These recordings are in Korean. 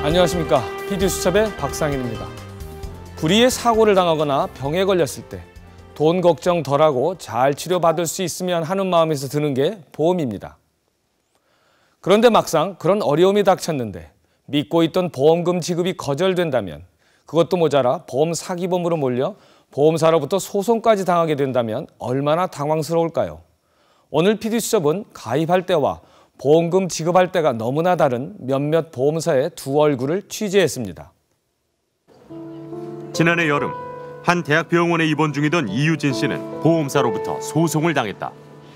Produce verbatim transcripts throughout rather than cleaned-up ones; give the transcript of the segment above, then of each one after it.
안녕하십니까. 피디수첩의 박상인입니다. 불의의 사고를 당하거나 병에 걸렸을 때 돈 걱정 덜하고 잘 치료받을 수 있으면 하는 마음에서 드는 게 보험입니다. 그런데 막상 그런 어려움이 닥쳤는데 믿고 있던 보험금 지급이 거절된다면, 그것도 모자라 보험 사기범으로 몰려 보험사로부터 소송까지 당하게 된다면 얼마나 당황스러울까요? 오늘 피디수첩은 가입할 때와 보험금 지급할 때가 너무나 다른 몇몇 보험사의 두 얼굴을 취재했습니다. 지난해 여름, 한 대학병원에 입원 중이던 이유진 씨는 보험사로부터 소송을 당했다.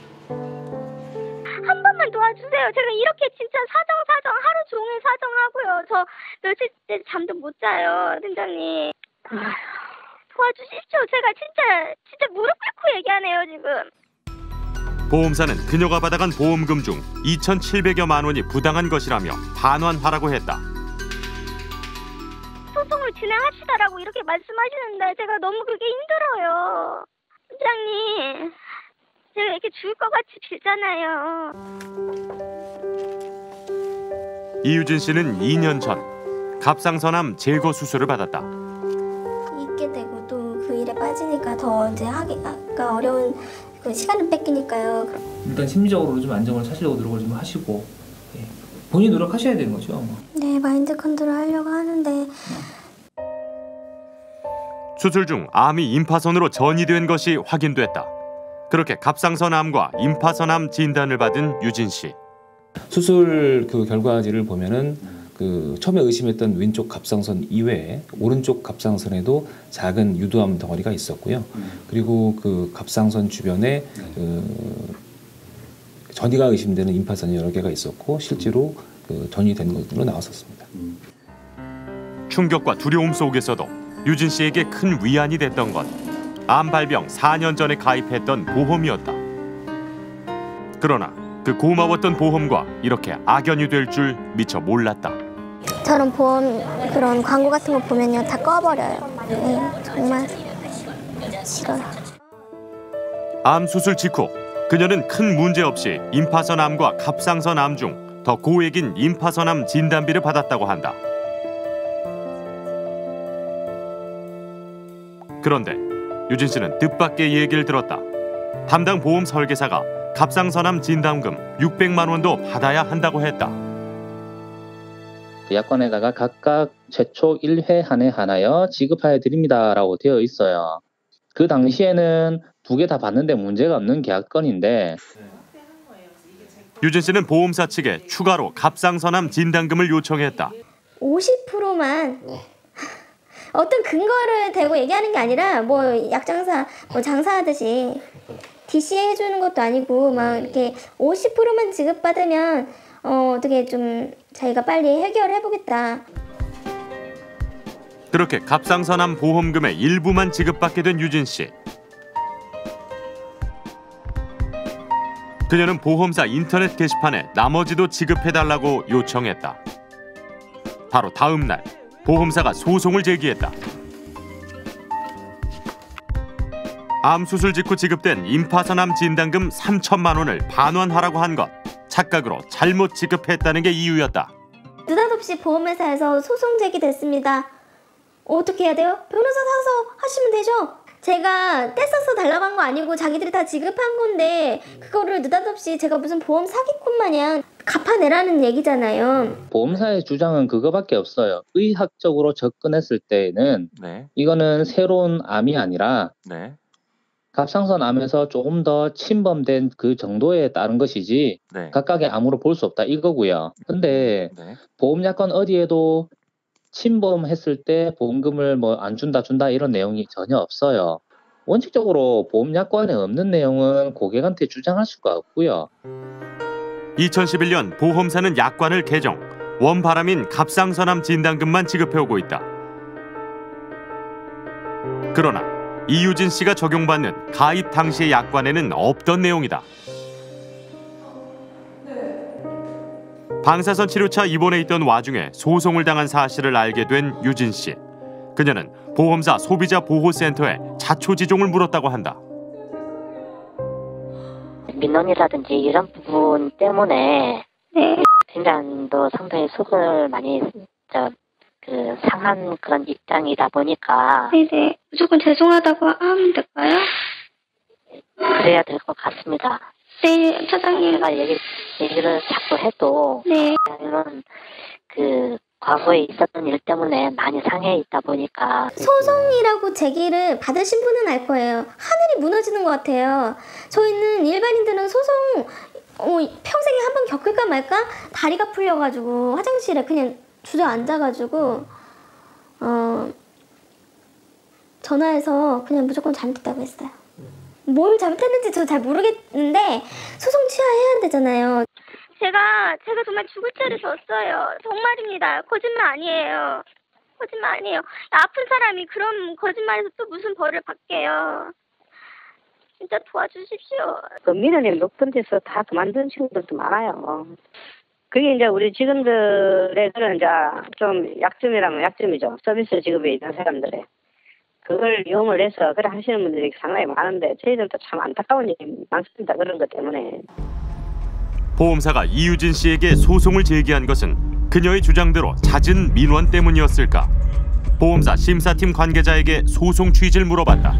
한 번만 도와주세요. 제가 이렇게 진짜 사정사정 하루 종일 사정하고요. 저 며칠째 잠도 못 자요, 팀장님. 아휴, 도와주십시오. 제가 진짜 진짜 무릎 꿇고 얘기하네요, 지금. 보험사는 그녀가 받아간 보험금 중 이천칠백여만 원이 부당한 것이라며 반환하라고 했다. 소송을 진행하시다라고 이렇게 말씀하시는데 제가 너무 그게 힘들어요. 팀장님, 제가 이렇게 죽을 것 같이 빌잖아요. 이유진 씨는 이 년 전 갑상선암 제거 수술을 받았다. 있게 되고 또 그 일에 빠지니까 더 이제 하기가 어려운 그 시간을 뺏기니까요. 일단 심리적으로 좀 안정을 찾으려고 노력을 좀 하시고, 예. 본인이 노력하셔야 되는 거죠. 뭐. 네, 마인드 컨트롤 하려고 하는데. 수술 중 암이 임파선으로 전이된 것이 확인됐다. 그렇게 갑상선암과 임파선암 진단을 받은 유진 씨. 수술 그 결과지를 보면은 그 처음에 의심했던 왼쪽 갑상선 이외에 오른쪽 갑상선에도 작은 유두암 덩어리가 있었고요. 그리고 그 갑상선 주변에 그 전이가 의심되는 임파선이 여러 개가 있었고 실제로 그 전이된 것으로 나왔었습니다. 충격과 두려움 속에서도 유진 씨에게 큰 위안이 됐던 건 암 발병 사 년 전에 가입했던 보험이었다. 그러나 그 고마웠던 보험과 이렇게 악연이 될 줄 미처 몰랐다. 저런 보험 그런 광고 같은 거 보면요 다 꺼버려요. 네, 정말 싫어요. 암 수술 직후 그녀는 큰 문제 없이 임파선암과 갑상선암 중 더 고액인 임파선암 진단비를 받았다고 한다. 그런데 유진 씨는 뜻밖의 얘기를 들었다. 담당 보험 설계사가 갑상선암 진단금 육백만 원도 받아야 한다고 했다. 그 약관에다가 각각 최초 일 회 한 해 하나여 지급하여 드립니다라고 되어 있어요. 그 당시에는 두 개 다 받는데 문제가 없는 계약건인데 유진 씨는 보험사 측에 추가로 갑상선암 진단금을 요청했다. 오십 퍼센트만 어떤 근거를 대고 얘기하는 게 아니라 뭐 약장사 뭐 장사하듯이 디씨 해주는 것도 아니고 막 이렇게 오십 퍼센트만 지급받으면 어, 어떻게 좀 자기가 빨리 해결해보겠다. 그렇게 갑상선암 보험금의 일부만 지급받게 된 유진 씨. 그녀는 보험사 인터넷 게시판에 나머지도 지급해달라고 요청했다. 바로 다음 날 보험사가 소송을 제기했다. 암 수술 직후 지급된 임파선암 진단금 삼천만 원을 반환하라고 한 것, 착각으로 잘못 지급했다는 게 이유였다. 느닷없이 보험회사에서 소송 제기됐습니다. 어떻게 해야 돼요? 변호사 사서 하시면 되죠. 제가 떼써서 달라고 한 거 아니고 자기들이 다 지급한 건데 그거를 느닷없이 제가 무슨 보험 사기꾼 마냥 갚아내라는 얘기잖아요. 보험사의 주장은 그거밖에 없어요. 의학적으로 접근했을 때에는 네. 이거는 새로운 암이 아니라 네. 갑상선암에서 조금 더 침범된 그 정도에 따른 것이지 네. 각각의 암으로 볼 수 없다 이거고요. 근데 네. 보험약관 어디에도 침범했을 때 보험금을 뭐 안 준다 준다 이런 내용이 전혀 없어요. 원칙적으로 보험약관에 없는 내용은 고객한테 주장할 수가 없고요. 이천십일 년 보험사는 약관을 개정, 원바람인 갑상선암 진단금만 지급해오고 있다. 그러나 이유진 씨가 적용받는 가입 당시의 약관에는 없던 내용이다. 방사선 치료차 입원해 있던 와중에 소송을 당한 사실을 알게 된 유진 씨. 그녀는 보험사 소비자보호센터에 자초지종을 물었다고 한다. 민원이라든지 이런 부분 때문에 네. 팀장도 상당히 속을 많이 저 그 상한 그런 입장이다 보니까 네네. 무조건 죄송하다고 하면 될까요? 그래야 될 것 같습니다. 네, 차장님. 제가 얘기, 얘기를 자꾸 해도 네. 이런 그 과거에 있었던 일 때문에 많이 상해 있다 보니까 소송이라고 제기를 받으신 분은 알 거예요. 하늘이 무너지는 것 같아요. 저희는 일반인들은 소송 어, 평생에 한 번 겪을까 말까 다리가 풀려가지고 화장실에 그냥 주저앉아가지고 어, 전화해서 그냥 무조건 잘못했다고 했어요. 뭘 잘못했는지 저 잘 모르겠는데 소송 취하해야 되잖아요. 제가 제가 정말 죽을 죄를 졌어요. 정말입니다. 거짓말 아니에요. 거짓말 아니에요. 아픈 사람이 그런 거짓말에서 또 무슨 벌을 받게요. 진짜 도와주십시오. 그 민원이 높은 데서 다 그만둔 친구들도 많아요. 그게 이제 우리 직원들의 그런 이제 좀 약점이라면 약점이죠. 서비스 직업에 있는 사람들의. 그걸 이용을 해서 그래 하시는 분들이 상당히 많은데 저희들도 참 안타까운 일이 많습니다. 그런 것 때문에. 보험사가 이유진 씨에게 소송을 제기한 것은 그녀의 주장대로 잦은 민원 때문이었을까? 보험사 심사팀 관계자에게 소송 취지를 물어봤다.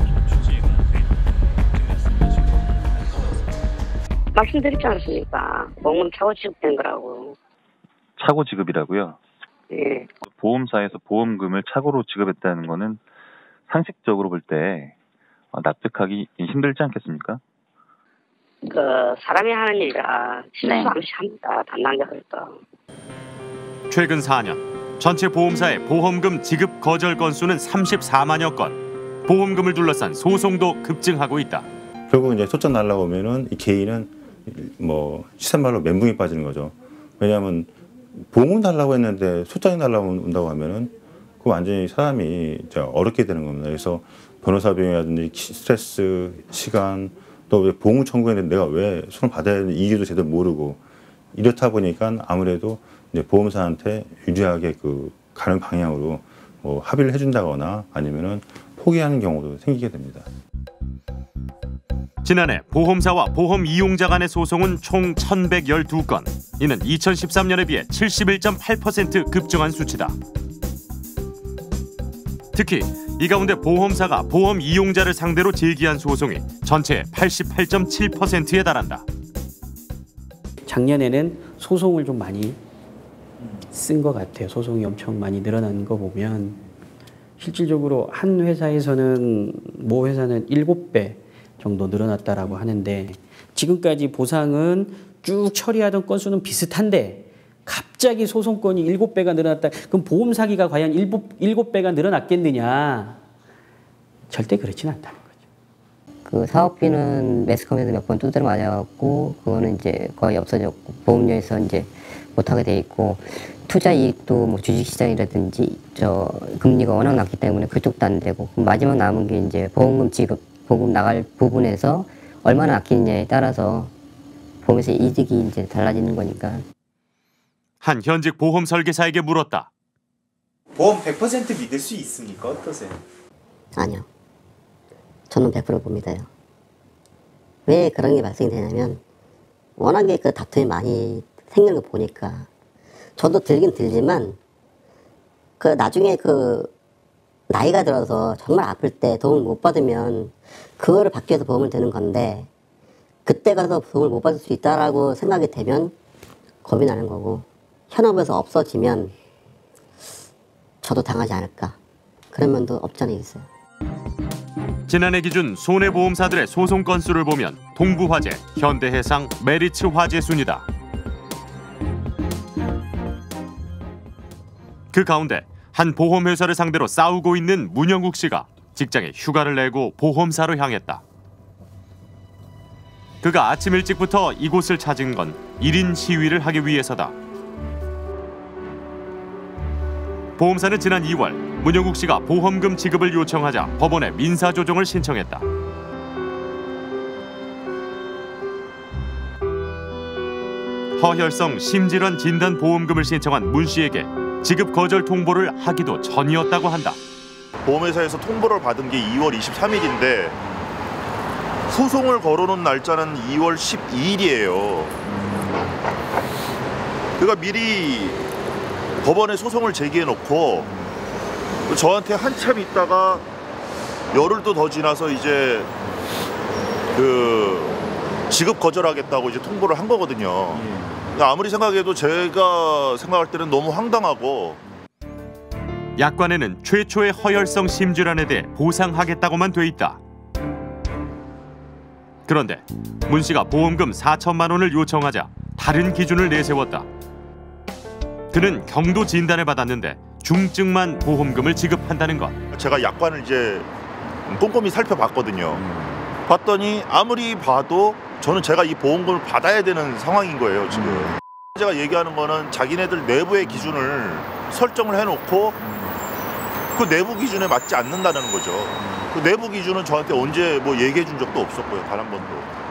말씀드렸지 않습니까? 보험금 차고 지급된 거라고. 차고 지급이라고요? 예. 보험사에서 보험금을 차고로 지급했다는 거는 상식적으로 볼 때 납득하기 힘들지 않겠습니까? 그 사람이 하는 일이라 실수 한 번씩 합니다. 담당자들도. 최근 사 년 전체 보험사의 보험금 지급 거절 건수는 삼십사만여 건. 보험금을 둘러싼 소송도 급증하고 있다. 결국 이제 소장 날라오면은 이 개인은 뭐 시산말로 멘붕이 빠지는 거죠. 왜냐하면 보험을 달라고 했는데 소장이 날라온다고 하면은 그 완전히 사람이 이제 어렵게 되는 겁니다. 그래서 변호사 비용이라든지 스트레스, 시간, 또 보험 청구했는데 내가 왜 손을 받아야 되는 이유도 제대로 모르고 이렇다 보니까 아무래도 이제 보험사한테 유리하게 그 가는 방향으로 뭐 합의를 해준다거나 아니면은 포기하는 경우도 생기게 됩니다. 지난해 보험사와 보험 이용자 간의 소송은 총 천백십이 건. 이는 이천십삼 년에 비해 칠십일 점 팔 퍼센트 급증한 수치다. 특히 이 가운데 보험사가 보험 이용자를 상대로 제기한 소송이 전체의 팔십팔 점 칠 퍼센트에 달한다. 작년에는 소송을 좀 많이 쓴 것 같아요. 소송이 엄청 많이 늘어난 거 보면 실질적으로 한 회사에서는 모 회사는 일곱 배 정도 늘어났다라고 하는데 지금까지 보상은 쭉 처리하던 건수는 비슷한데 갑자기 소송건이 일곱 배가 늘어났다. 그럼 보험 사기가 과연 일곱 배가 늘어났겠느냐? 절대 그렇지는 않다는 거죠. 그 사업비는 매스컴에서 몇 번 두드려 맞아갖고 그거는 이제 거의 없어졌고 보험료에서 이제 못하게 돼 있고 투자 이익도 뭐 주식시장이라든지 저 금리가 워낙 낮기 때문에 그쪽도 안 되고 마지막 남은 게 이제 보험금 지급 보험 나갈 부분에서 얼마나 아끼느냐에 따라서 보험에서 이득이 이제 달라지는 거니까. 한 현직 보험 설계사에게 물었다. 보험 백 퍼센트 믿을 수 있습니까? 어떠세요? 아니요. 저는 백 퍼센트 봅니다요. 왜 그런 게 발생이 되냐면 워낙에 그 다툼이 많이 생기는 거 보니까 저도 들긴 들지만 그 나중에 그 나이가 들어서 정말 아플 때 도움을 못 받으면 그거를 받기 위해서 보험을 드는 건데 그때 가서 도움을 못 받을 수 있다라고 생각이 되면 겁이 나는 거고 현업에서 없어지면 저도 당하지 않을까 그런 면도 없지 않아 있어요. 지난해 기준 손해보험사들의 소송 건수를 보면 동부화재, 현대해상, 메리츠화재 순이다. 그 가운데 한 보험회사를 상대로 싸우고 있는 문영욱 씨가 직장에 휴가를 내고 보험사로 향했다. 그가 아침 일찍부터 이곳을 찾은 건 일 인 시위를 하기 위해서다. 보험사는 지난 이월 문영욱 씨가 보험금 지급을 요청하자 법원에 민사조정을 신청했다. 허혈성 심질환 진단 보험금을 신청한 문 씨에게 지급 거절 통보를 하기도 전이었다고 한다. 보험회사에서 통보를 받은 게 이월 이십삼일인데 소송을 걸어놓은 날짜는 이월 십이일이에요. 그러니까 미리 법원에 소송을 제기해놓고 저한테 한참 있다가 열흘도 더 지나서 이제 그 지급 거절하겠다고 이제 통보를 한 거거든요. 아무리 생각해도 제가 생각할 때는 너무 황당하고. 약관에는 최초의 허혈성 심질환에 대해 보상하겠다고만 돼 있다. 그런데 문 씨가 보험금 사천만 원을 요청하자 다른 기준을 내세웠다. 그는 경도 진단을 받았는데 중증만 보험금을 지급한다는 것. 제가 약관을 이제 꼼꼼히 살펴봤거든요. 봤더니 아무리 봐도 저는 제가 이 보험금을 받아야 되는 상황인 거예요, 지금. 제가 얘기하는 거는 자기네들 내부의 기준을 설정을 해놓고 그 내부 기준에 맞지 않는다는 거죠. 그 내부 기준은 저한테 언제 뭐 얘기해 준 적도 없었고요, 단 한 번도.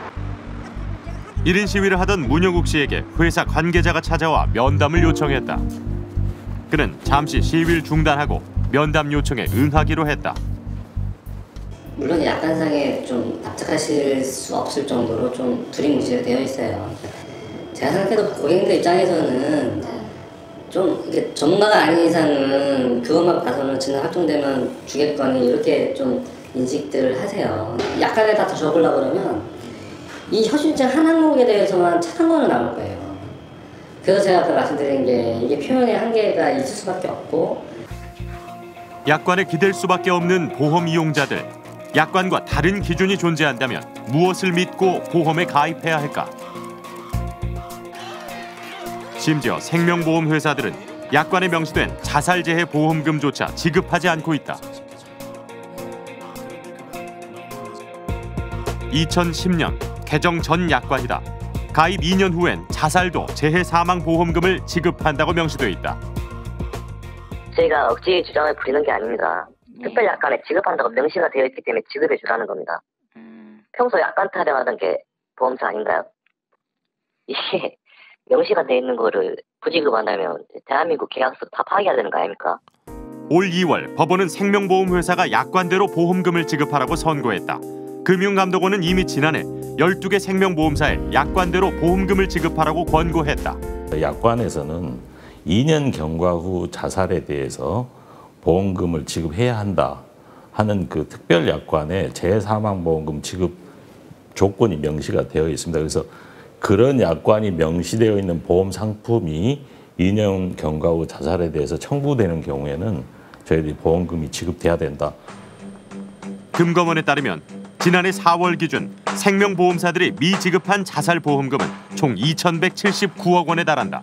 일 인 시위를 하던 문영욱 씨에게 회사 관계자가 찾아와 면담을 요청했다. 그는 잠시 시위를 중단하고 면담 요청에 응하기로 했다. 물론 약관상에 좀 납득하실 수 없을 정도로 좀 두리뭉실하게 되어 있어요. 제가 생각해도 고객님들 입장에서는 좀 이게 전문가가 아닌 이상은 그것만 봐서는 진단 확정되면 주겠거니 이렇게 좀 인식들을 하세요. 약관에 다 적으려고 그러면 이 혈신증 한 항목에 대해서만 책 한 권은 나올 거예요. 그래서 제가 아까 말씀드린 게 이게 표현의 한계가 있을 수밖에 없고. 약관에 기댈 수밖에 없는 보험 이용자들. 약관과 다른 기준이 존재한다면 무엇을 믿고 보험에 가입해야 할까? 심지어 생명보험 회사들은 약관에 명시된 자살재해 보험금조차 지급하지 않고 있다. 이천십 년 개정 전 약관이다. 가입 이 년 후엔 자살도 재해 사망 보험금을 지급한다고 명시돼 있다. 저희가 억지 주장을 부리는 게 아닙니다. 특별 약관에 지급한다고 명시가 되어 있기 때문에 지급해 주라는 겁니다. 평소 약관 타령하던 게 보험사 아닌가요? 이게 명시가 되어 있는 거를 부지급한다면 대한민국 계약서 다 파기해야 되는 거 아닙니까? 올 이월 법원은 생명보험 회사가 약관대로 보험금을 지급하라고 선고했다. 금융감독원은 이미 지난해 열두 개 생명보험사에 약관대로 보험금을 지급하라고 권고했다. 약관에서는 이 년 경과 후 자살에 대해서 보험금을 지급해야 한다 하는 그 특별 약관에 재해사망보험금 지급 조건이 명시가 되어 있습니다. 그래서 그런 약관이 명시되어 있는 보험 상품이 이 년 경과 후 자살에 대해서 청구되는 경우에는 저희들이 보험금이 지급돼야 된다. 금감원에 따르면 지난해 사월 기준 생명보험사들이 미지급한 자살보험금은 총 이천백칠십구억 원에 달한다.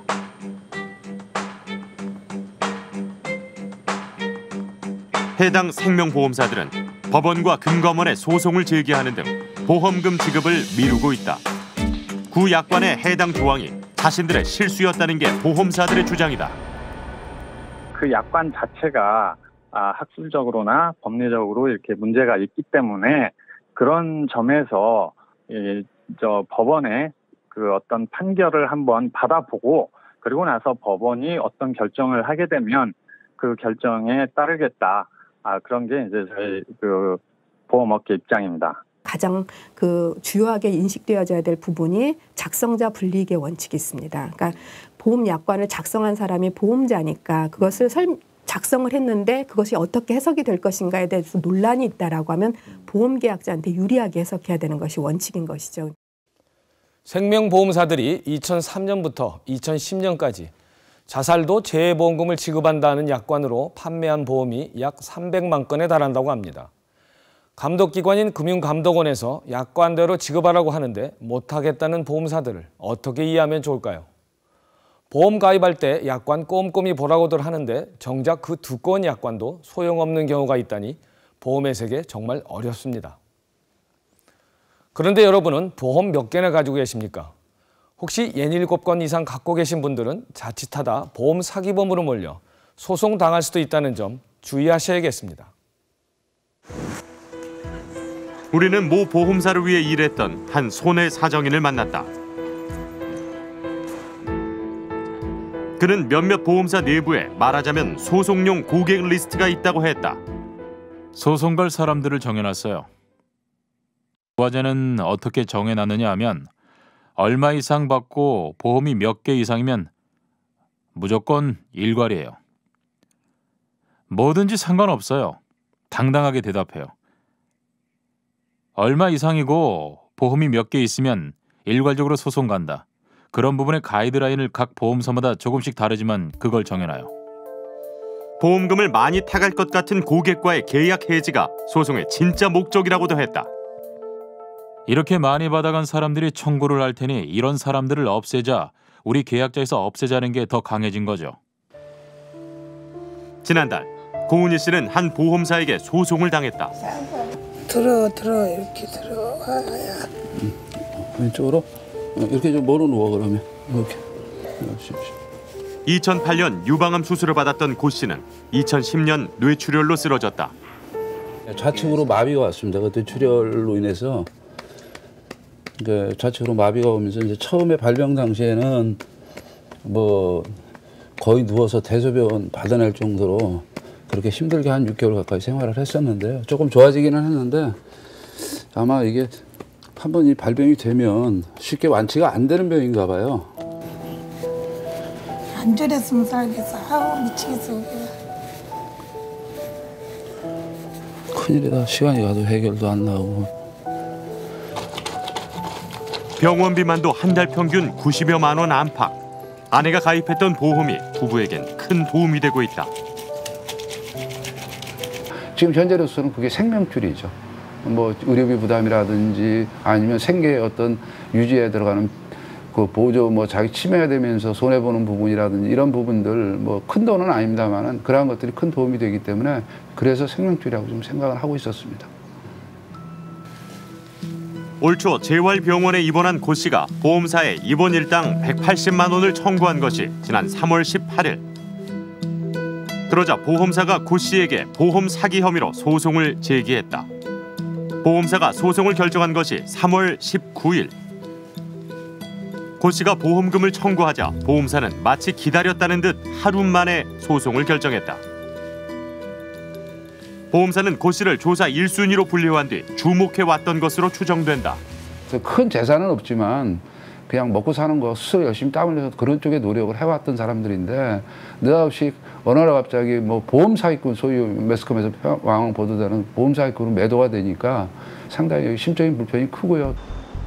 해당 생명보험사들은 법원과 금감원에 소송을 제기하는 등 보험금 지급을 미루고 있다. 구 약관의 해당 조항이 자신들의 실수였다는 게 보험사들의 주장이다. 그 약관 자체가 아, 학술적으로나 법리적으로 이렇게 문제가 있기 때문에 그런 점에서 이, 저 법원의 그 어떤 판결을 한번 받아보고 그리고 나서 법원이 어떤 결정을 하게 되면 그 결정에 따르겠다. 아, 그런 게 이제 저희 그 보험업계 입장입니다. 가장 그 주요하게 인식되어져야 될 부분이 작성자 불이익의 원칙이 있습니다. 그러니까 보험 약관을 작성한 사람이 보험자니까 그것을 설, 작성을 했는데 그것이 어떻게 해석이 될 것인가에 대해서 논란이 있다라고 하면 보험계약자한테 유리하게 해석해야 되는 것이 원칙인 것이죠. 생명보험사들이 이천삼 년부터 이천십 년까지 자살도 재해보험금을 지급한다는 약관으로 판매한 보험이 약 삼백만 건에 달한다고 합니다. 감독기관인 금융감독원에서 약관대로 지급하라고 하는데 못하겠다는 보험사들을 어떻게 이해하면 좋을까요? 보험 가입할 때 약관 꼼꼼히 보라고들 하는데 정작 그 두꺼운 약관도 소용없는 경우가 있다니 보험의 세계 정말 어렵습니다. 그런데 여러분은 보험 몇 개나 가지고 계십니까? 혹시 예닐곱 건 이상 갖고 계신 분들은 자칫하다 보험 사기범으로 몰려 소송당할 수도 있다는 점 주의하셔야겠습니다. 우리는 모 보험사를 위해 일했던 한 손해 사정인을 만났다. 그는 몇몇 보험사 내부에 말하자면 소송용 고객 리스트가 있다고 했다. 소송 걸 사람들을 정해놨어요. 과제는 어떻게 정해놨느냐 하면 얼마 이상 받고 보험이 몇 개 이상이면 무조건 일괄이에요. 뭐든지 상관없어요. 당당하게 대답해요. 얼마 이상이고 보험이 몇 개 있으면 일괄적으로 소송 간다. 그런 부분의 가이드라인을 각 보험사마다 조금씩 다르지만 그걸 정해놔요. 보험금을 많이 타갈 것 같은 고객과의 계약 해지가 소송의 진짜 목적이라고도 했다. 이렇게 많이 받아간 사람들이 청구를 할 테니 이런 사람들을 없애자, 우리 계약자에서 없애자는 게 더 강해진 거죠. 지난달 고은희 씨는 한 보험사에게 소송을 당했다. 들어 들어 이렇게 들어와야. 응. 왼쪽으로 이렇게 좀 멀어 누워 그러면 이렇게. 이천팔 년 유방암 수술을 받았던 고 씨는 이천십 년 뇌출혈로 쓰러졌다. 좌측으로 마비가 왔습니다. 그 뇌출혈로 인해서 그 좌측으로 마비가 오면서 이제 처음에 발병 당시에는 뭐 거의 누워서 대소변 받아낼 정도로 그렇게 힘들게 한 육 개월 가까이 생활을 했었는데요. 조금 좋아지기는 했는데 아마 이게 한번 이 발병이 되면 쉽게 완치가 안 되는 병인가 봐요. 안 저랬으면 살겠어. 아우 미치겠어. 큰일이다. 시간이 가도 해결도 안 나오고. 병원비만도 한 달 평균 구십여만 원 안팎. 아내가 가입했던 보험이 부부에겐 큰 도움이 되고 있다. 지금 현재로서는 그게 생명줄이죠. 뭐 의료비 부담이라든지 아니면 생계의 어떤 유지에 들어가는 그 보조 뭐 자기 치매되면서 손해 보는 부분이라든지 이런 부분들 뭐 큰 돈은 아닙니다만은 그러한 것들이 큰 도움이 되기 때문에 그래서 생명줄이라고 좀 생각을 하고 있었습니다. 올 초 재활병원에 입원한 고 씨가 보험사에 입원 일당 백팔십만 원을 청구한 것이 지난 삼월 십팔일. 그러자 보험사가 고 씨에게 보험 사기 혐의로 소송을 제기했다. 보험사가 소송을 결정한 것이 삼월 십구일. 고 씨가 보험금을 청구하자 보험사는 마치 기다렸다는 듯 하루 만에 소송을 결정했다. 보험사는 고 씨를 조사 일 순위로 분류한 뒤 주목해왔던 것으로 추정된다. 큰 재산은 없지만 그냥 먹고 사는 거 스스로 열심히 땀 흘려서 그런 쪽에 노력을 해왔던 사람들인데 느닷없이 어느 날 갑자기 뭐 보험 사기꾼 소위 매스컴에서 왕왕 보도되는 보험 사기꾼으로 매도가 되니까 상당히 심적인 불편이 크고요.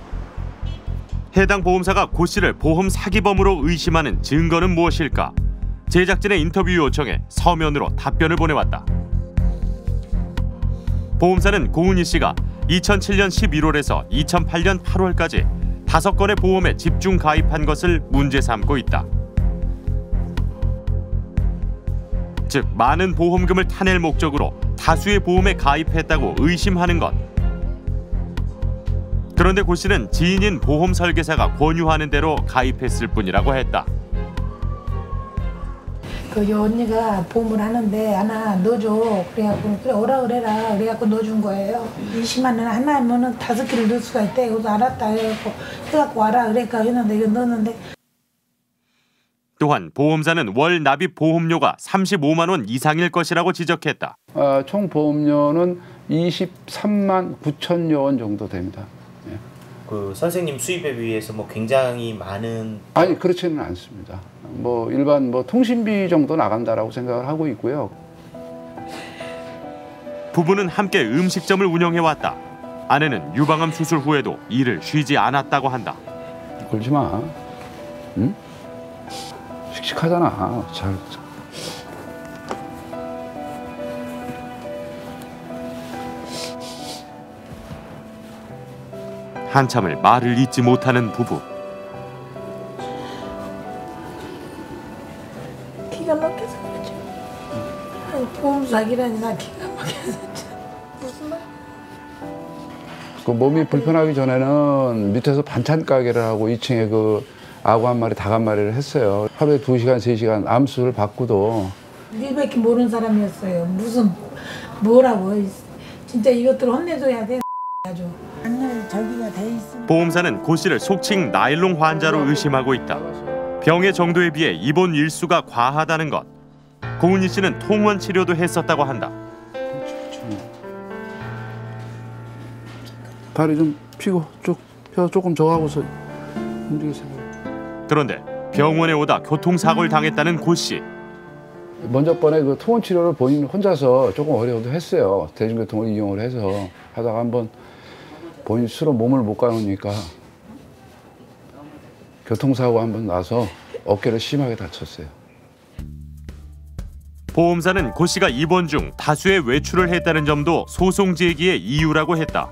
해당 보험사가 고 씨를 보험 사기범으로 의심하는 증거는 무엇일까? 제작진의 인터뷰 요청에 서면으로 답변을 보내왔다. 보험사는 고은희 씨가 이천칠 년 십일월에서 이천팔 년 팔월까지 다섯 건의 보험에 집중 가입한 것을 문제 삼고 있다. 즉 많은 보험금을 타낼 목적으로 다수의 보험에 가입했다고 의심하는 것. 그런데 고 씨는 지인인 보험 설계사가 권유하는 대로 가입했을 뿐이라고 했다. 그 언니가 보험을 하는데 하나 넣어줘. 그래갖고 그래 오라 그래라. 그래갖고 넣어준 거예요. 이십만 원 하나 하면은 다섯 개를 넣을 수가 있대. 그래서 알았다 해갖고 해갖고 와라 그러니까 했는데 이거 넣었는데. 또한 보험사는 월 납입 보험료가 삼십오만 원 이상일 것이라고 지적했다. 어, 총 보험료는 이십삼만 구천여 원 정도 됩니다. 예. 그 선생님 수입에 비해서 뭐 굉장히 많은 아니 그렇지는 않습니다. 뭐 일반 뭐 통신비 정도 나간다라고 생각을 하고 있고요. 부부는 함께 음식점을 운영해왔다. 아내는 유방암 수술 후에도 일을 쉬지 않았다고 한다. 굴지 마. 응? 씩씩하잖아. 잘. 한참을 말을 잇지 못하는 부부. 기가 막혀서 그러죠. 아니, 보험 사기라니 나 기가 막혀서 무슨 말? 그 몸이 불편하기 전에는 밑에서 반찬 가게를 하고 이 층에 그 아구 한 마리, 닭 한 마리를 했어요. 하루에 두 시간, 세 시간 암수를 받고도. 일밖에 모르는 사람이었어요. 무슨 뭐라고 진짜 이것들 혼내줘야 돼. 아주. 저기가 돼 있으면. 보험사는 고 씨를 속칭 나일론 환자로 의심하고 있다. 병의 정도에 비해 입원 일수가 과하다는 것. 고은희 씨는 통원 치료도 했었다고 한다. 다리 좀 펴고 쭉 펴 조금 저 하고서 움직이세요. 그런데 병원에 오다 교통사고를 당했다는 고 씨. 먼저 번에 그 투혼 치료를 본인 혼자서 조금 어려워도 했어요. 대중교통을 이용을 해서 하다가 한번 본인 스스로 몸을 못 가누니까 교통사고 한번 나서 어깨를 심하게 다쳤어요. 보험사는 고 씨가 입원 중 다수의 외출을 했다는 점도 소송 제기의 이유라고 했다.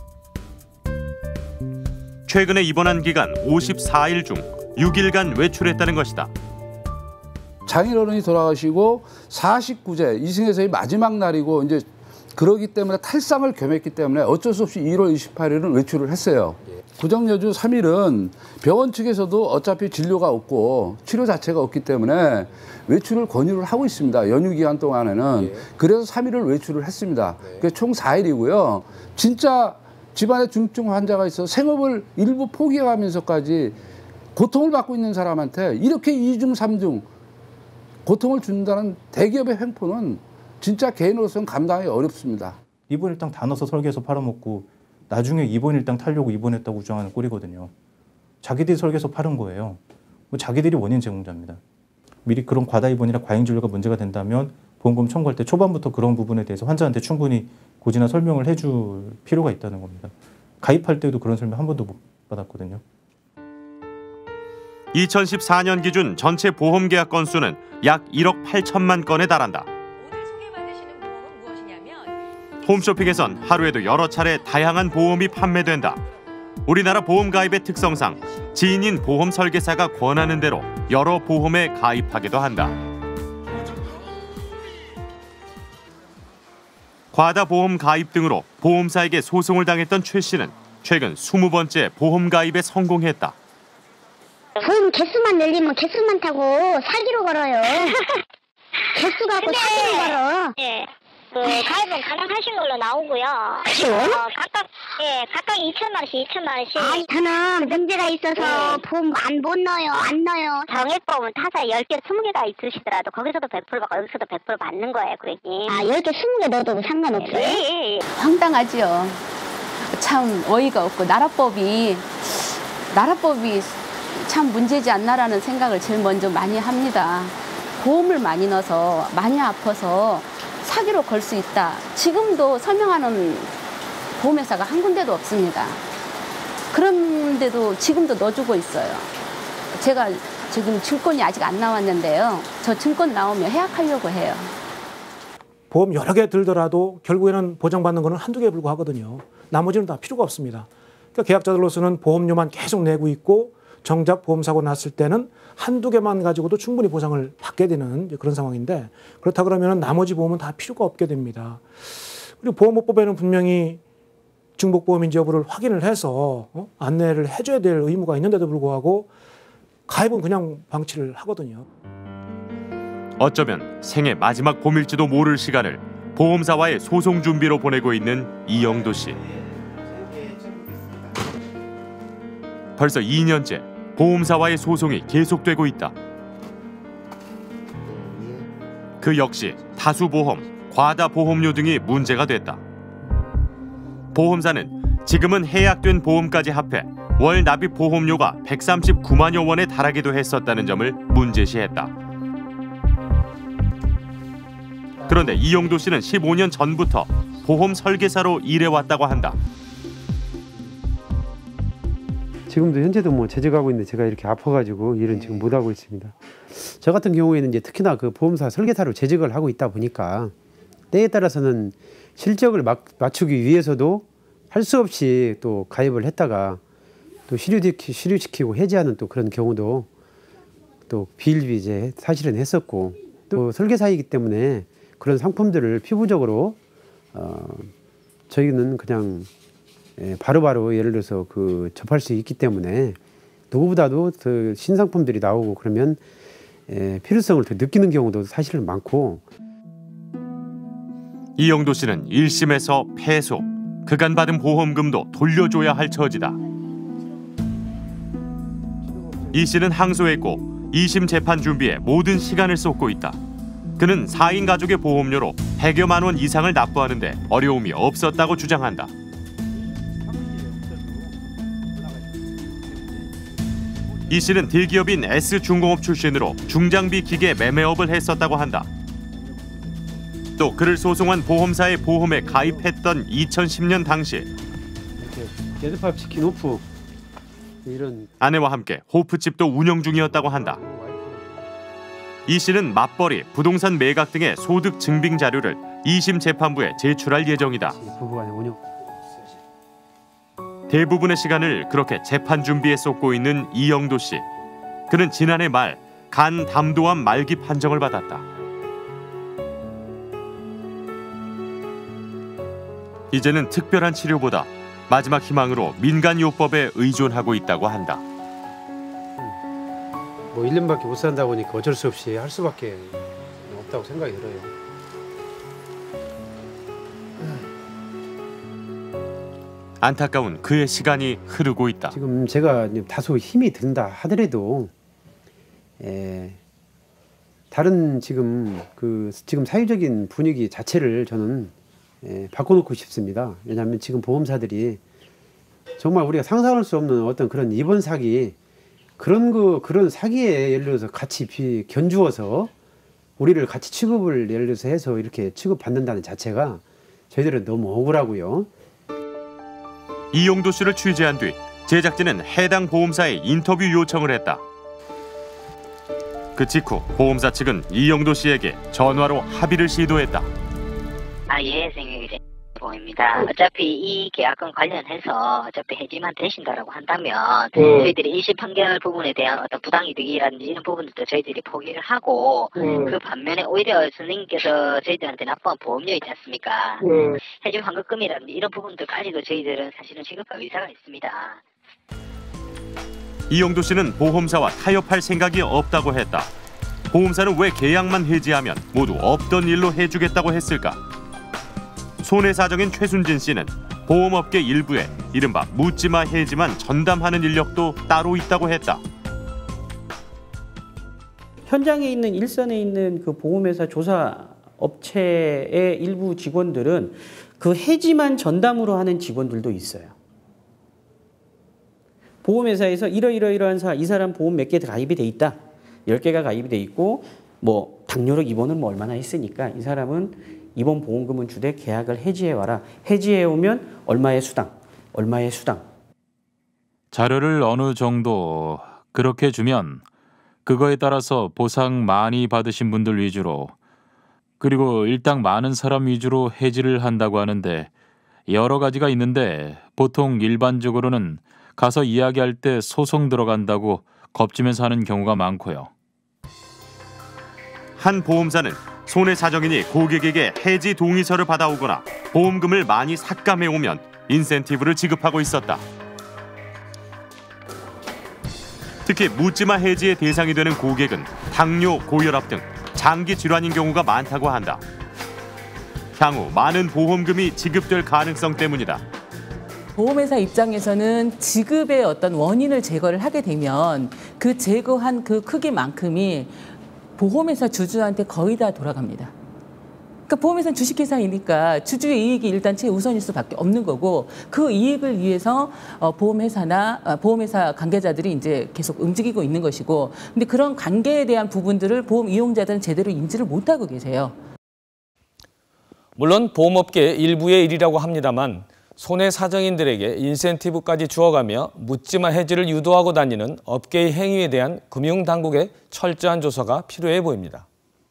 최근에 입원한 기간 오십사 일 중 육 일간 외출했다는 것이다. 장인어른이 돌아가시고 사십구 제 이승에서의 마지막 날이고 이제 그러기 때문에 탈상을 겸했기 때문에 어쩔 수 없이 일월 이십팔 일은 외출을 했어요. 구정여주 삼 일은 병원 측에서도 어차피 진료가 없고 치료 자체가 없기 때문에 외출을 권유를 하고 있습니다. 연휴 기간 동안에는. 그래서 삼 일을 외출을 했습니다. 그래서 총 사 일이고요. 진짜 집안에 중증 환자가 있어 생업을 일부 포기하면서까지 고통을 받고 있는 사람한테 이렇게 이중 삼중 고통을 준다는 대기업의 횡포는 진짜 개인으로서는 감당하기 어렵습니다. 입원일당 다 넣어서 설계해서 팔아먹고 나중에 입원일당 타려고 입원했다고 주장하는 꼴이거든요. 자기들이 설계해서 팔은 거예요. 뭐 자기들이 원인 제공자입니다. 미리 그런 과다 입원이나 과잉 진료가 문제가 된다면 보험금 청구할 때 초반부터 그런 부분에 대해서 환자한테 충분히 고지나 설명을 해줄 필요가 있다는 겁니다. 가입할 때도 그런 설명 한 번도 못 받았거든요. 이천십사 년 기준 전체 보험 계약 건수는 약 일억 팔천만 건에 달한다. 홈쇼핑에선 하루에도 여러 차례 다양한 보험이 판매된다. 우리나라 보험 가입의 특성상 지인인 보험 설계사가 권하는 대로 여러 보험에 가입하기도 한다. 과다 보험 가입 등으로 보험사에게 소송을 당했던 최 씨는 최근 이십 번째 보험 가입에 성공했다. 보험 개수만 늘리면 개수만 타고 사기로 걸어요. 개수 갖고 사기로 걸어. 예. 그 가입은 가능하신 걸로 나오고요. 어, 각각 예, 각각 이천만 원씩 이천만 원씩. 아니, 저는 문제가 있어서 네. 보험 안 못 넣어요. 안 넣어요. 정액보험은 타사 열 개, 스무 개가 있으시더라도 거기서도 백 퍼센트 받고 여기서도 백 퍼센트 받는 거예요, 고객님. 아, 열 개, 스무 개 넣어도 상관없어요? 예, 예. 황당하지요. 참 어이가 없고 나라법이 나라법이 참 문제지 않나라는 생각을 제일 먼저 많이 합니다. 보험을 많이 넣어서 많이 아파서 사기로 걸 수 있다. 지금도 설명하는 보험회사가 한 군데도 없습니다. 그런데도 지금도 넣어주고 있어요. 제가 지금 증권이 아직 안 나왔는데요. 저 증권 나오면 해약하려고 해요. 보험 여러 개 들더라도 결국에는 보장받는 거는 한두 개에 불과하거든요. 나머지는 다 필요가 없습니다. 그러니까 계약자들로서는 보험료만 계속 내고 있고 정작 보험사고 났을 때는 한두 개만 가지고도 충분히 보상을 받게 되는 그런 상황인데 그렇다 그러면 나머지 보험은 다 필요가 없게 됩니다. 그리고 보험업법에는 분명히 중복보험인지 여부를 확인을 해서 어? 안내를 해줘야 될 의무가 있는데도 불구하고 가입은 그냥 방치를 하거든요. 어쩌면 생애 마지막 봄일지도 모를 시간을 보험사와의 소송 준비로 보내고 있는 이영도 씨. 벌써 이 년째 보험사와의 소송이 계속되고 있다. 그 역시 다수보험, 과다 보험료 등이 문제가 됐다. 보험사는 지금은 해약된 보험까지 합해 월 납입 보험료가 백삼십구만여 원에 달하기도 했었다는 점을 문제시했다. 그런데 이영도 씨는 십오 년 전부터 보험 설계사로 일해왔다고 한다. 지금도 현재도 뭐 재직하고 있는데 제가 이렇게 아파가지고 일은 지금 못 하고 있습니다. 저 같은 경우에는 이제 특히나 그 보험사 설계사로 재직을 하고 있다 보니까 때에 따라서는 실적을 막, 맞추기 위해서도 할 수 없이 또 가입을 했다가 또 실효시키, 실효시키고 해지하는 또 그런 경우도 또 비일비재 사실은 했었고 또 설계사이기 때문에 그런 상품들을 피부적으로 어, 저희는 그냥 예, 바로바로 예를 들어서 그 접할 수 있기 때문에 누구보다도 그 신상품들이 나오고 그러면 예, 필요성을 더 느끼는 경우도 사실은 많고. 이영도 씨는 일 심에서 패소, 그간 받은 보험금도 돌려줘야 할 처지다. 이 씨는 항소했고 이 심 재판 준비에 모든 시간을 쏟고 있다. 그는 사 인 가족의 보험료로 백여만 원 이상을 납부하는데 어려움이 없었다고 주장한다. 이 씨는 대기업인 S중공업 출신으로 중장비 기계 매매업을 했었다고 한다. 또 그를 소송한 보험사의 보험에 가입했던 이천십 년 당시 게드팝 치킨 호프 이런 아내와 함께 호프집도 운영 중이었다고 한다. 이 씨는 맞벌이, 부동산 매각 등의 소득 증빙 자료를 이심 재판부에 제출할 예정이다. 부부간의 운영. 대부분의 시간을 그렇게 재판 준비에 쏟고 있는 이영도 씨. 그는 지난해 말 간 담도암 말기 판정을 받았다. 이제는 특별한 치료보다 마지막 희망으로 민간요법에 의존하고 있다고 한다. 뭐 일 년밖에 못 산다 보니까 어쩔 수 없이 할 수밖에 없다고 생각이 들어요. 안타까운 그의 시간이 흐르고 있다. 지금 제가 다소 힘이 든다 하더라도 에, 다른 지금 그 지금 사회적인 분위기 자체를 저는 에, 바꿔놓고 싶습니다. 왜냐하면 지금 보험사들이 정말 우리가 상상할 수 없는 어떤 그런 입원 사기 그런 거 그런 사기에 예를 들어서 같이 비, 견주어서 우리를 같이 취급을 예를 들어서 해서 이렇게 취급받는다는 자체가 저희들은 너무 억울하고요. 이용도 씨를 취재한 뒤 제작진은 해당 보험사에 인터뷰 요청을 했다. 그 직후 보험사 측은 이용도 씨에게 전화로 합의를 시도했다. 아, 예, 생각이 보입니다. 어차피 이 계약권 관련해서 어차피 해지만 되신다라고 한다면 네. 저희들이 일심 판결 부분에 대한 어떤 부당이득이라든지 이런 부분들도 저희들이 포기를 하고 네. 그 반면에 오히려 선생님께서 저희들한테 납부한 보험료 있지 않습니까? 네. 해지 환급금이라든지 이런 부분들까지도 저희들은 사실은 지급할 의사가 있습니다. 이용도 씨는 보험사와 타협할 생각이 없다고 했다. 보험사는 왜 계약만 해지하면 모두 없던 일로 해주겠다고 했을까? 손해사정인 최순진 씨는 보험업계 일부에 이른바 묻지마 해지만 전담하는 인력도 따로 있다고 했다. 현장에 있는 일선에 있는 그 보험회사 조사 업체의 일부 직원들은 그 해지만 전담으로 하는 직원들도 있어요. 보험회사에서 이러이러이러한 사, 이 사람 보험 몇 개 가입이 돼 있다. 열 개가 가입이 돼 있고 뭐 당뇨력 입원을 뭐 얼마나 했으니까 이 사람은 입원 보험금은 주되 계약을 해지해와라. 해지해오면 얼마의 수당, 얼마의 수당. 자료를 어느 정도 그렇게 주면 그거에 따라서 보상 많이 받으신 분들 위주로 그리고 일당 많은 사람 위주로 해지를 한다고 하는데 여러 가지가 있는데 보통 일반적으로는 가서 이야기할 때 소송 들어간다고 겁지면서 하는 경우가 많고요. 한 보험사는 손해사정인이 고객에게 해지 동의서를 받아오거나 보험금을 많이 삭감해오면 인센티브를 지급하고 있었다. 특히 묻지마 해지의 대상이 되는 고객은 당뇨, 고혈압 등 장기 질환인 경우가 많다고 한다. 향후 많은 보험금이 지급될 가능성 때문이다. 보험회사 입장에서는 지급의 어떤 원인을 제거를 하게 되면 그 제거한 그 크기만큼이 보험회사 주주한테 거의 다 돌아갑니다. 그러니까 보험회사는 주식회사이니까 주주의 이익이 일단 최우선일 수밖에 없는 거고 그 이익을 위해서 보험회사나 보험회사 관계자들이 이제 계속 움직이고 있는 것이고 근데 그런 관계에 대한 부분들을 보험 이용자들은 제대로 인지를 못하고 계세요. 물론 보험업계 일부의 일이라고 합니다만 손해사정인들에게 인센티브까지 주어가며 묻지마 해지를 유도하고 다니는 업계의 행위에 대한 금융당국의 철저한 조사가 필요해 보입니다.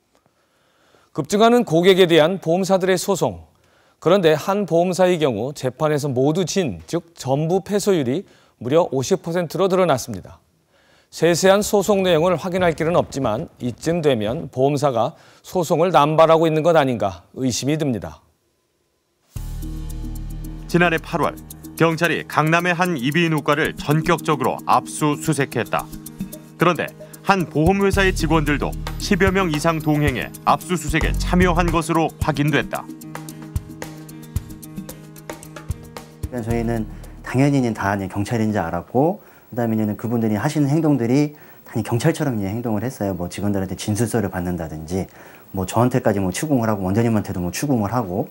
급증하는 고객에 대한 보험사들의 소송. 그런데 한 보험사의 경우 재판에서 모두 진, 즉 전부 패소율이 무려 오십 퍼센트로 드러났습니다. 세세한 소송 내용을 확인할 길은 없지만 이쯤 되면 보험사가 소송을 남발하고 있는 것 아닌가 의심이 듭니다. 지난해 팔월 경찰이 강남의 한 이비인후과를 전격적으로 압수수색했다. 그런데 한 보험회사의 직원들도 십여 명 이상 동행해 압수수색에 참여한 것으로 확인됐다. 저희는 당연히 다 경찰인지 알았고 그다음에는 그분들이 하시는 행동들이 당연히 경찰처럼 행동을 했어요. 뭐 직원들한테 진술서를 받는다든지 뭐 저한테까지 뭐 추궁을 하고 원장님한테도 뭐 추궁을 하고.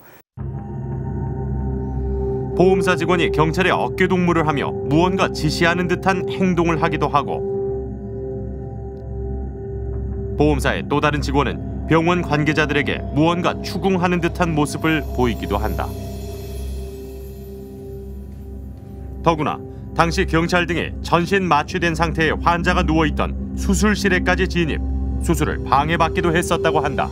보험사 직원이 경찰에 어깨동무를 하며 무언가 지시하는 듯한 행동을 하기도 하고 보험사의 또 다른 직원은 병원 관계자들에게 무언가 추궁하는 듯한 모습을 보이기도 한다. 더구나 당시 경찰 등이 전신 마취된 상태의 환자가 누워있던 수술실에까지 진입, 수술을 방해받기도 했었다고 한다.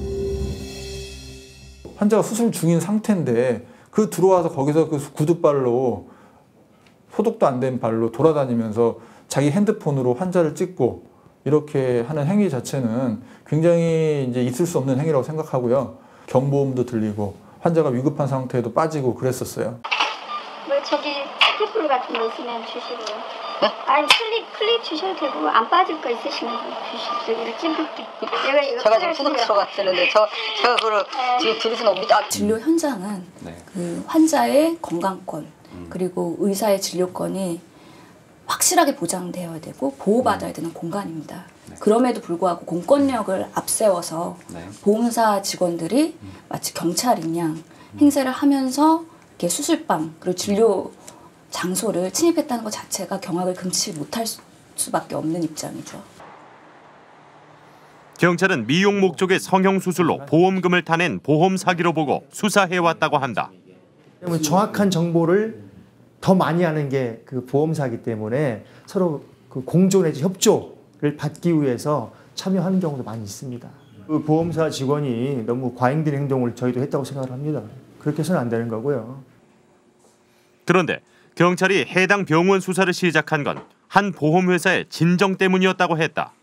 환자가 수술 중인 상태인데 그 들어와서 거기서 그 구두발로 소독도 안 된 발로 돌아다니면서 자기 핸드폰으로 환자를 찍고 이렇게 하는 행위 자체는 굉장히 이제 있을 수 없는 행위라고 생각하고요. 경보음도 들리고 환자가 위급한 상태에도 빠지고 그랬었어요. 뭐 저기 스티플 같은 거 있으면 주시고요. 아니 클립 클립 주셔도 되고 안 빠질 거 있으시면 주십시오. 여기를 찝을게. 내가 이거 제가 지금 후덕스러 같았는데 저 제가 그걸 지금 들으신 옵니다. 진료 현장은 네. 그 환자의 건강권 그리고 의사의 진료권이 확실하게 보장되어야 되고 보호받아야 되는 공간입니다. 네. 그럼에도 불구하고 공권력을 앞세워서 네. 보험사 직원들이 마치 경찰인 양 행세를 하면서 이렇게 수술방 그리고 진료 장소를 침입했다는 것 자체가 경악을 금치 못할 수밖에 없는 입장이죠. 경찰은 미용 목적의 성형수술로 보험금을 타낸 보험 사기로 보고 수사해왔다고 한다. 정확한 정보를 더 많이 하는 게 그 보험사기 때문에 서로 그 공조 내지 협조를 받기 위해서 참여하는 경우도 많이 있습니다. 그 보험사 직원이 너무 과잉된 행동을 저희도 했다고 생각을 합니다. 그렇게 해서는 안 되는 거고요. 그런데 경찰이 해당 병원 수사를 시작한 건 한 보험회사의 진정 때문이었다고 했다.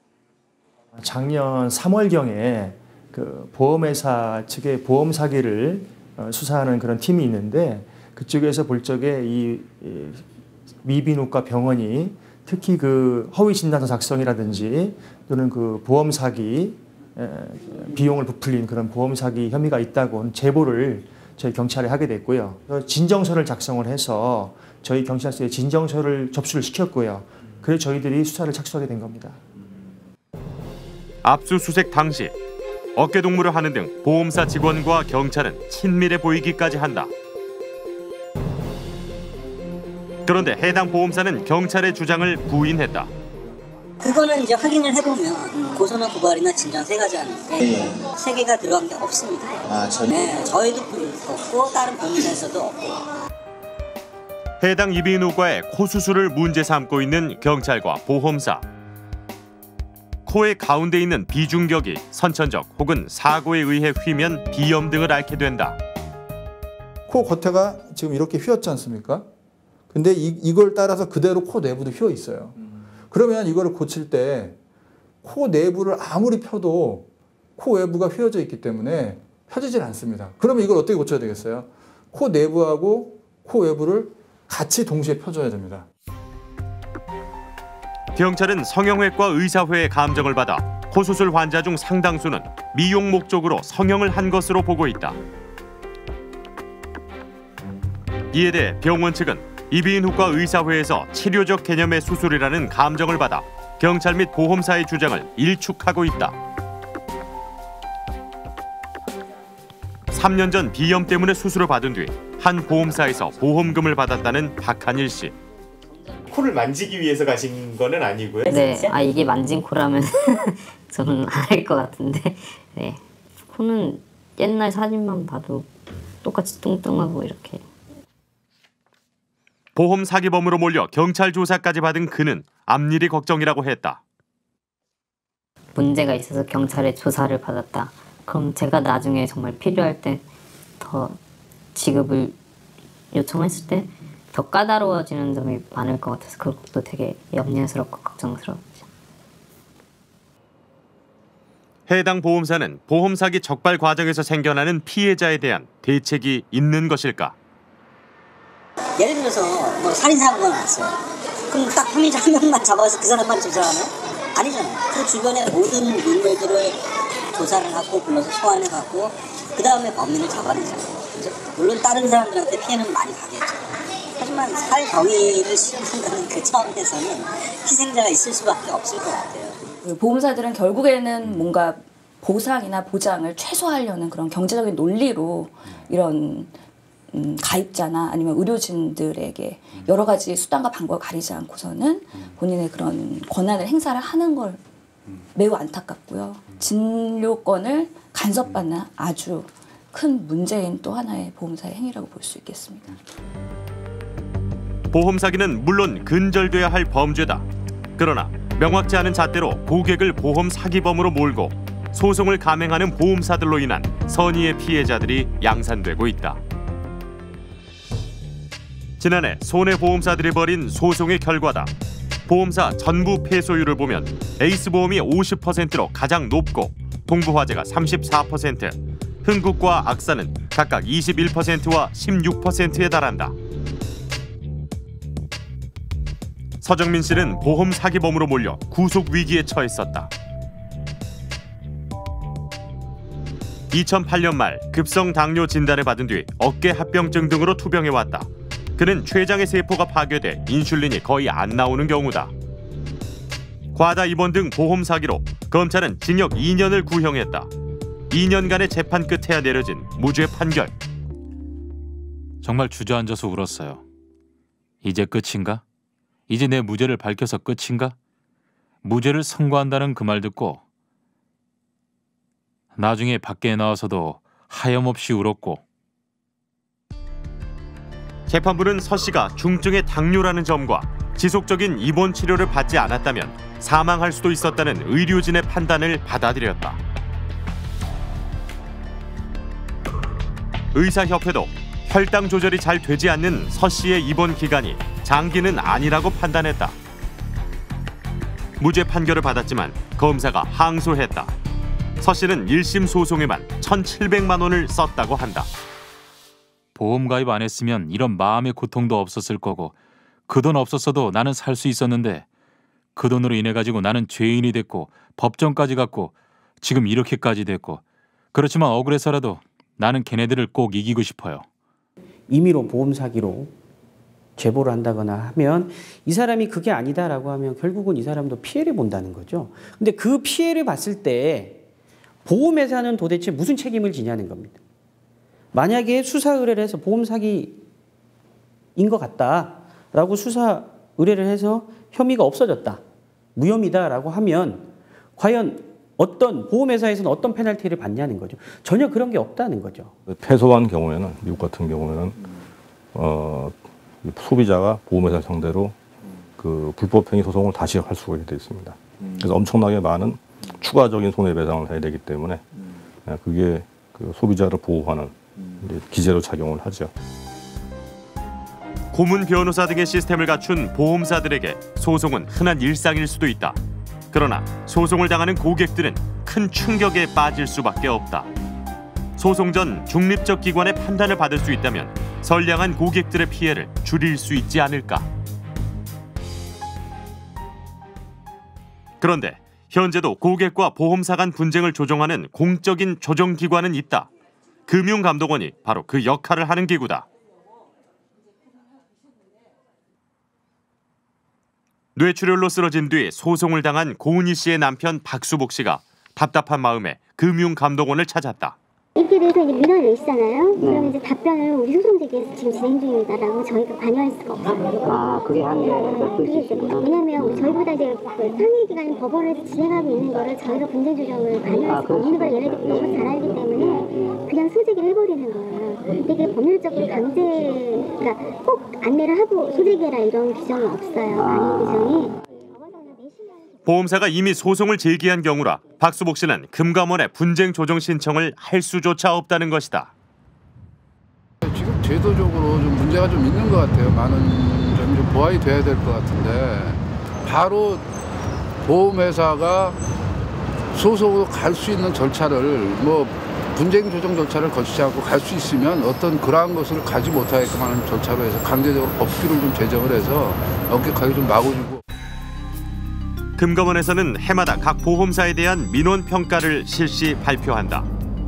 작년 삼월경에 그 보험회사 측의 보험 사기를 수사하는 그런 팀이 있는데 그쪽에서 볼 적에 이 미비인후과 병원이 특히 그 허위 진단서 작성이라든지 또는 그 보험 사기 비용을 부풀린 그런 보험 사기 혐의가 있다고 제보를 저희 경찰에 하게 됐고요. 진정서를 작성을 해서 저희 경찰서에 진정서를 접수를 시켰고요. 그래서 저희들이 수사를 착수하게 된 겁니다. 압수수색 당시 어깨동무를 하는 등 보험사 직원과 경찰은 친밀해 보이기까지 한다. 그런데 해당 보험사는 경찰의 주장을 부인했다. 그거는 이제 확인을 해보면 고소나 고발이나 진정 세 가지 하는데 네. 세 개가 들어간 게 없습니다. 아, 전... 네, 저희도 없고 다른 보험사에서도 없고. 해당 이비인후과의 코 수술을 문제 삼고 있는 경찰과 보험사. 코의 가운데 있는 비중격이 선천적 혹은 사고에 의해 휘면 비염 등을 앓게 된다. 코 겉에가 지금 이렇게 휘었지 않습니까? 근데 이, 이걸 따라서 그대로 코 내부도 휘어 있어요. 그러면 이거를 고칠 때 코 내부를 아무리 펴도 코 외부가 휘어져 있기 때문에 펴지질 않습니다. 그러면 이걸 어떻게 고쳐야 되겠어요? 코 내부하고 코 외부를 같이 동시에 펴줘야 됩니다. 경찰은 성형외과 의사회의 감정을 받아 코 수술 환자 중 상당수는 미용 목적으로 성형을 한 것으로 보고 있다. 이에 대해 병원 측은 이비인후과 의사회에서 치료적 개념의 수술이라는 감정을 받아 경찰 및 보험사의 주장을 일축하고 있다. 삼 년 전 비염 때문에 수술을 받은 뒤 한 보험사에서 보험금을 받았다는 박한일 씨. 코를 만지기 위해서 가신 거는 아니고요? 네, 아 이게 만진 코라면 저는 알 것 같은데, 네, 코는 옛날 사진만 봐도 똑같이 뚱뚱하고 이렇게. 보험 사기범으로 몰려 경찰 조사까지 받은 그는 앞일이 걱정이라고 했다. 문제가 있어서 경찰에 조사를 받았다. 그럼 제가 나중에 정말 필요할 때 더 지급을 요청했을 때 더 까다로워지는 점이 많을 것 같아서 그것도 되게 염려스럽고 걱정스럽죠. 해당 보험사는 보험 사기 적발 과정에서 생겨나는 피해자에 대한 대책이 있는 것일까? 예를 들어서 뭐 살인사고가 났어요. 그럼 딱 혐의자 한 명만 잡아서 그 사람만 조사하나요? 아니잖아요. 그 주변의 모든 인물들을 조사를 하고 불러서 소환해갖고 그 다음에 범인을 잡아내잖아요. 그죠? 물론 다른 사람들한테 피해는 많이 가겠죠. 하지만 살병의를 실현한다는 그 차원에서는 희생자가 있을 수밖에 없을 것 같아요. 보험사들은 결국에는 뭔가 보상이나 보장을 최소화하려는 그런 경제적인 논리로 이런 음, 가입자나 아니면 의료진들에게 여러 가지 수단과 방법을 가리지 않고서는 본인의 그런 권한을 행사를 하는 걸 매우 안타깝고요. 진료권을 간섭받는 아주 큰 문제인 또 하나의 보험사의 행위라고 볼 수 있겠습니다. 보험 사기는 물론 근절돼야 할 범죄다. 그러나 명확지 않은 잣대로 고객을 보험 사기범으로 몰고 소송을 감행하는 보험사들로 인한 선의의 피해자들이 양산되고 있다. 지난해 손해보험사들이 벌인 소송의 결과다. 보험사 전부 패소율을 보면 에이스보험이 오십 퍼센트로 가장 높고 동부화재가 삼십사 퍼센트, 흥국과 악사는 각각 이십일 퍼센트와 십육 퍼센트에 달한다. 서정민 씨는 보험 사기범으로 몰려 구속 위기에 처했었다. 이천팔 년 말 급성 당뇨 진단을 받은 뒤 어깨 합병증 등으로 투병해왔다. 그는 췌장의 세포가 파괴돼 인슐린이 거의 안 나오는 경우다. 과다 입원 등 보험 사기로 검찰은 징역 이 년을 구형했다. 이 년간의 재판 끝에야 내려진 무죄 판결. 정말 주저앉아서 울었어요. 이제 끝인가? 이제 내 무죄를 밝혀서 끝인가? 무죄를 선고한다는 그 말 듣고 나중에 밖에 나와서도 하염없이 울었고. 재판부는 서 씨가 중증의 당뇨라는 점과 지속적인 입원 치료를 받지 않았다면 사망할 수도 있었다는 의료진의 판단을 받아들였다. 의사협회도 혈당 조절이 잘 되지 않는 서 씨의 입원 기간이 장기는 아니라고 판단했다. 무죄 판결을 받았지만 검사가 항소했다. 서 씨는 일 심 소송에만 천칠백만 원을 썼다고 한다. 보험 가입 안 했으면 이런 마음의 고통도 없었을 거고 그 돈 없었어도 나는 살 수 있었는데 그 돈으로 인해 가지고 나는 죄인이 됐고 법정까지 갔고 지금 이렇게까지 됐고 그렇지만 억울해서라도 나는 걔네들을 꼭 이기고 싶어요. 임의로 보험 사기로 제보를 한다거나 하면 이 사람이 그게 아니다라고 하면 결국은 이 사람도 피해를 본다는 거죠. 근데 그 피해를 봤을 때 보험회사는 도대체 무슨 책임을 지냐는 겁니다. 만약에 수사 의뢰를 해서 보험 사기인 것 같다라고 수사 의뢰를 해서 혐의가 없어졌다, 무혐의다라고 하면 과연 어떤 보험회사에서는 어떤 페널티를 받냐는 거죠. 전혀 그런 게 없다는 거죠. 패소한 경우에는 미국 같은 경우에는 어, 소비자가 보험회사 상대로 그 불법행위 소송을 다시 할 수가 있게 돼 있습니다. 그래서 엄청나게 많은 추가적인 손해배상을 해야 되기 때문에 그게 그 소비자를 보호하는 이제 기제로 작용을 하죠. 고문 변호사 등의 시스템을 갖춘 보험사들에게 소송은 흔한 일상일 수도 있다. 그러나 소송을 당하는 고객들은 큰 충격에 빠질 수밖에 없다. 소송 전 중립적 기관의 판단을 받을 수 있다면 선량한 고객들의 피해를 줄일 수 있지 않을까. 그런데 현재도 고객과 보험사 간 분쟁을 조정하는 공적인 조정기관은 있다. 금융감독원이 바로 그 역할을 하는 기구다. 뇌출혈로 쓰러진 뒤 소송을 당한 고은희 씨의 남편 박수복 씨가 답답한 마음에 금융감독원을 찾았다. 이렇게 돼서 이제 민원을 내시잖아요. 네. 그럼 이제 답변을 우리 소송제기에서 지금 진행 중입니다라고 저희가 관여할 수가 없어요. 아, 그게 한계가 될 수 있구나. 왜냐면 저희보다 이제 그 상위 기관인 법원에서 진행하고 있는 거를 저희가 분쟁 조정을 관여할 수가 없는 걸 얘네들이 너무 잘 알기 때문에 그냥 소제기를 해버리는 거예요. 이게 법률적으로 강제, 그러니까 꼭 안내를 하고 소제기해라 이런 규정이 없어요. 관행 규정이. 보험사가 이미 소송을 제기한 경우라 박수복 씨는 금감원에 분쟁 조정 신청을 할 수조차 없다는 것이다. 지금 제도적으로 좀 문제가 좀 있는 것 같아요. 많은 점이 좀 보완이 돼야 될 것 같은데 바로 보험회사가 소송으로 갈 수 있는 절차를 뭐 분쟁 조정 절차를 거치지 않고 갈 수 있으면 어떤 그러한 것을 가지 못하게끔 하는 절차로 해서 강제적으로 법규를 좀 제정을 해서 엄격하게 좀 막아주고. 금감원에서는 해마다 각 보험사에 대한 민원 평가를 실시 발표한다.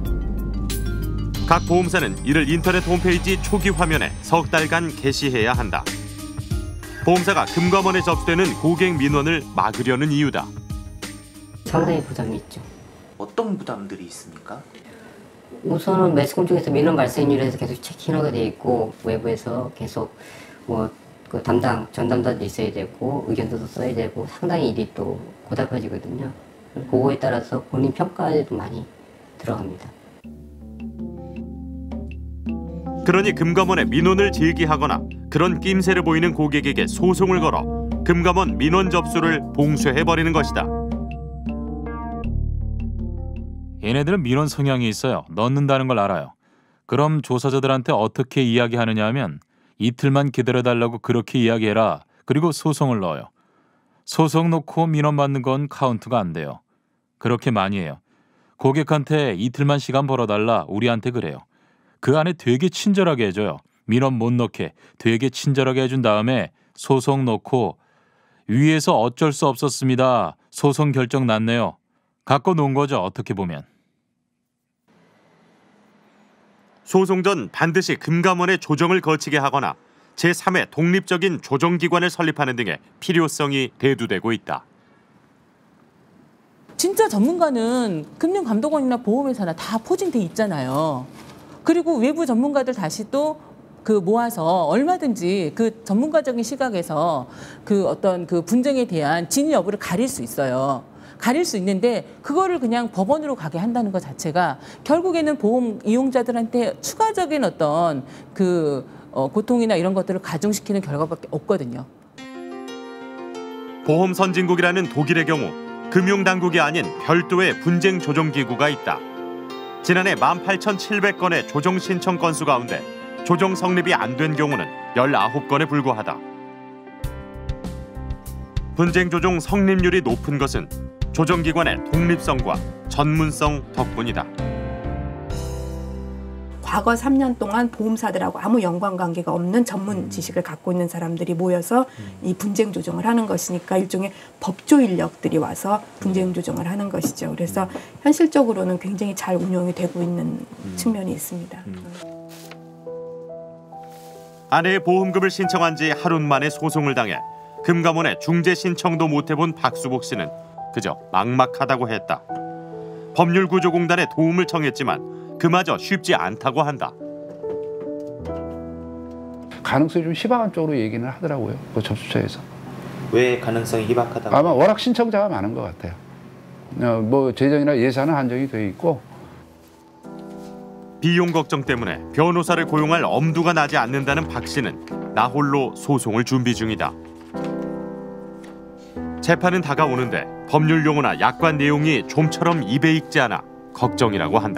각 보험사는 이를 인터넷 홈페이지 초기 화면에 석 달간 게시해야 한다. 보험사가 금감원에 접수되는 고객 민원을 막으려는 이유다. 상당히 부담이 있죠. 어떤 부담들이 있습니까? 우선은 매스컴 쪽에서 민원 발생률에 대해서 계속 체킹하게 돼 있고 외부에서 계속 뭐 그 담당, 전 담당도 있어야 되고 의견서도 써야 되고 상당히 일이 또 고달파지거든요. 그거에 따라서 본인 평가에도 많이 들어갑니다. 그러니 금감원에 민원을 제기하거나 그런 낌새를 보이는 고객에게 소송을 걸어 금감원 민원 접수를 봉쇄해버리는 것이다. 얘네들은 민원 성향이 있어요. 넣는다는 걸 알아요. 그럼 조사자들한테 어떻게 이야기하느냐 하면 이틀만 기다려달라고 그렇게 이야기해라. 그리고 소송을 넣어요. 소송 놓고 민원 받는 건 카운트가 안 돼요. 그렇게 많이 해요. 고객한테 이틀만 시간 벌어달라 우리한테 그래요. 그 안에 되게 친절하게 해줘요. 민원 못 넣게 되게 친절하게 해준 다음에 소송 넣고 위에서 어쩔 수 없었습니다. 소송 결정 났네요. 갖고 놓은 거죠. 어떻게 보면. 소송 전 반드시 금감원의 조정을 거치게 하거나 제삼의 독립적인 조정기관을 설립하는 등의 필요성이 대두되고 있다. 진짜 전문가는 금융감독원이나 보험회사나 다 포진돼 있잖아요. 그리고 외부 전문가들 다시 또 그 모아서 얼마든지 그 전문가적인 시각에서 그 어떤 그 분쟁에 대한 진위 여부를 가릴 수 있어요. 가릴 수 있는데 그거를 그냥 법원으로 가게 한다는 것 자체가 결국에는 보험 이용자들한테 추가적인 어떤 그 어, 고통이나 이런 것들을 가중시키는 결과밖에 없거든요. 보험 선진국이라는 독일의 경우 금융당국이 아닌 별도의 분쟁 조정기구가 있다. 지난해 만 팔천칠백 건의 조정 신청 건수 가운데 조정 성립이 안 된 경우는 열아홉 건에 불과하다. 분쟁 조정 성립률이 높은 것은 조정기관의 독립성과 전문성 덕분이다. 과거 삼 년 동안 보험사들하고 아무 연관관계가 없는 전문 지식을 갖고 있는 사람들이 모여서 이 분쟁 조정을 하는 것이니까 일종의 법조 인력들이 와서 분쟁 조정을 하는 것이죠. 그래서 현실적으로는 굉장히 잘 운영이 되고 있는 측면이 있습니다. 아내의 보험금을 신청한 지 하루 만에 소송을 당해 금감원에 중재 신청도 못 해본 박수복 씨는 그저 막막하다고 했다. 법률구조공단에 도움을 청했지만 그마저 쉽지 않다고 한다. 가능성이 좀 희박한 쪽으로 얘기는 하더라고요. 그 접수처에서. 왜 가능성이 희박하다고? 아마 워낙 신청자가 많은 것 같아요. 어, 뭐 재정이나 예산은 한정이 돼 있고. 비용 걱정 때문에 변호사를 고용할 엄두가 나지 않는다는 박 씨는 나 홀로 소송을 준비 중이다. 재판은 다가오는데 법률 용어나 약관 내용이 좀처럼 입에 익지 않아 걱정이라고 한다.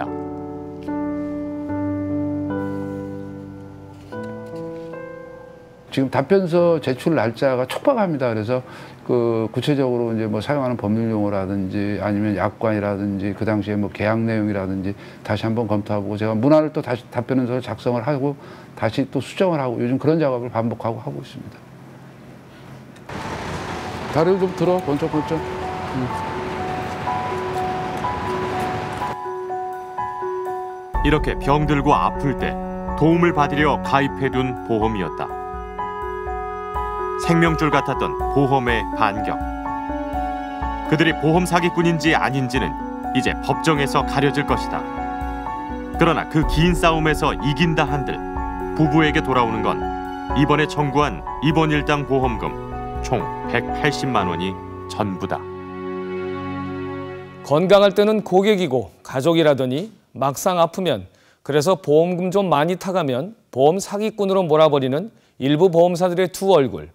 지금 답변서 제출 날짜가 촉박합니다. 그래서 그 구체적으로 이제 뭐 사용하는 법률 용어라든지 아니면 약관이라든지 그 당시에 뭐 계약 내용이라든지 다시 한번 검토하고 제가 문화를 또 다시 답변서를 작성을 하고 다시 또 수정을 하고 요즘 그런 작업을 반복하고 하고 있습니다. 다리를 좀 들어 번쩍번쩍. 응. 이렇게 병들고 아플 때 도움을 받으려 가입해둔 보험이었다. 생명줄 같았던 보험의 반격. 그들이 보험 사기꾼인지 아닌지는 이제 법정에서 가려질 것이다. 그러나 그 긴 싸움에서 이긴다 한들 부부에게 돌아오는 건 이번에 청구한 입원 일당 보험금 총 백팔십만 원이 전부다. 건강할 때는 고객이고 가족이라더니 막상 아프면 그래서 보험금 좀 많이 타가면 보험 사기꾼으로 몰아버리는 일부 보험사들의 두 얼굴.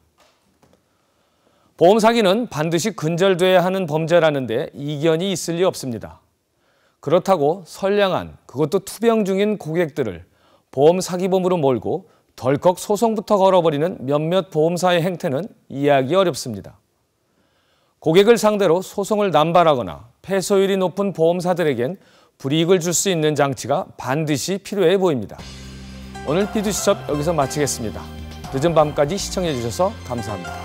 보험 사기는 반드시 근절돼야 하는 범죄라는데 이견이 있을 리 없습니다. 그렇다고 선량한 그것도 투병 중인 고객들을 보험 사기범으로 몰고 덜컥 소송부터 걸어버리는 몇몇 보험사의 행태는 이해하기 어렵습니다. 고객을 상대로 소송을 남발하거나 패소율이 높은 보험사들에겐 불이익을 줄 수 있는 장치가 반드시 필요해 보입니다. 오늘 피디수첩 여기서 마치겠습니다. 늦은 밤까지 시청해 주셔서 감사합니다.